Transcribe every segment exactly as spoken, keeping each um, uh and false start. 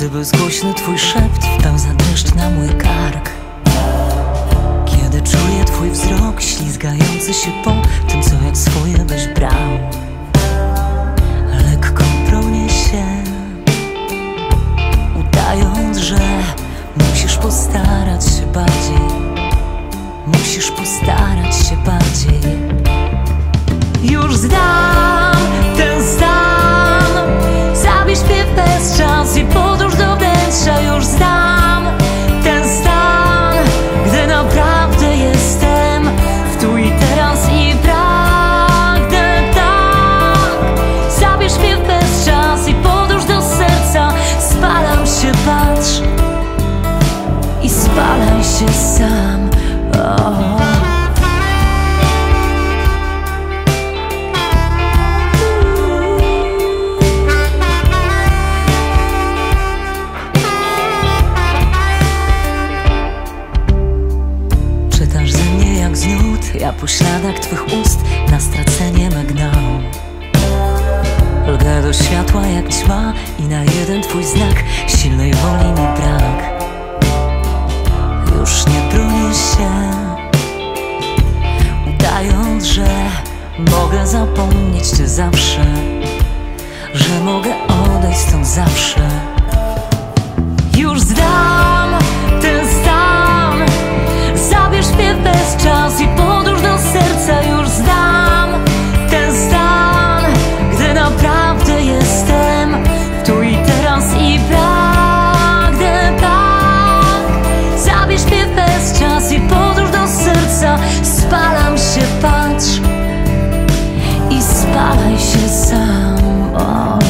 Gdy bezgłośny twój szept wpełza dreszcz na mój kark, kiedy czuję twój wzrok ślizgający się po tym, co jak swoje byś brał. Lekko bronię się, udając, że musisz postarać się bardziej. Musisz postarać się bardziej. Już zdam ten stan, zabierz śpiew bez czas i podróż do wnętrza. Już zdam ten stan, gdy naprawdę jestem w tu i teraz i pragnę tak. Zabierz śpiew bez czas i podróż do serca. Spalam się, patrz, i spalaj się sam. Oh. Czytasz ze mnie jak z nut, ja po śladach twych ust na stracenie me gnał. Lgę do światła jak ćma i na jeden twój znak silnej woli mi brak. Już nie bronię się, udając, że mogę zapomnieć cię zawsze, że mogę odejść stąd zawsze. Już zdam ten stan, zabierz śpiew bez czas i podróż do serca. Już zdam ten stan, gdy naprawdę jestem tu i teraz i pragnę tak. Zabierz śpiew bez czas i podróż do serca. Spalam się, patrz, i spalaj się sam. Oh.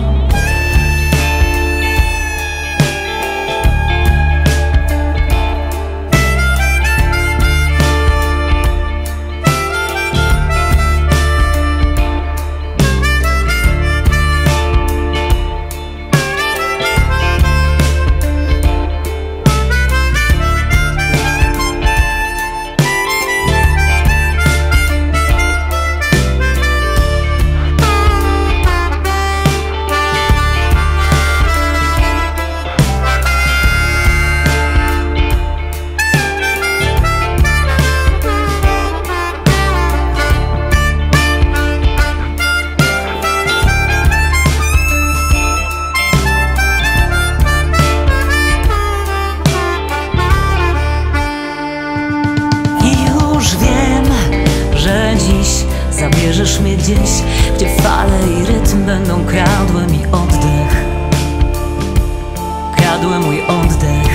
Zabierzesz mnie gdzieś, gdzie fale i rytm będą kradły mi oddech. Kradły mój oddech.